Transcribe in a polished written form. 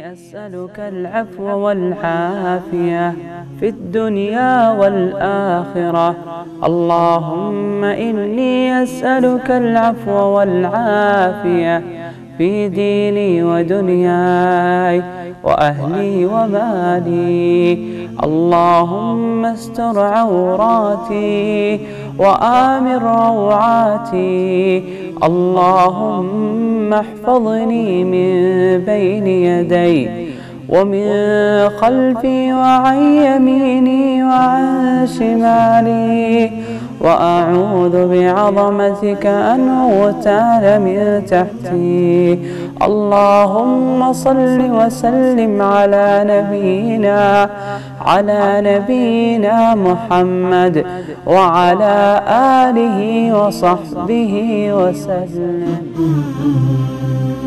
أسألك العفو والعافية في الدنيا والآخرة. اللهم إني أسألك العفو والعافية في ديني ودنياي وأهلي ومالي. اللهم استر عوراتي وآمن روعاتي. اللهم احفظني من بين يدي ومن خلفي وعن يميني وعن شمالي، وأعوذ بعظمتك أن أغتال من تحتي. اللهم صل وسلم على نبينا محمد وعلى آله وصحبه وسلم.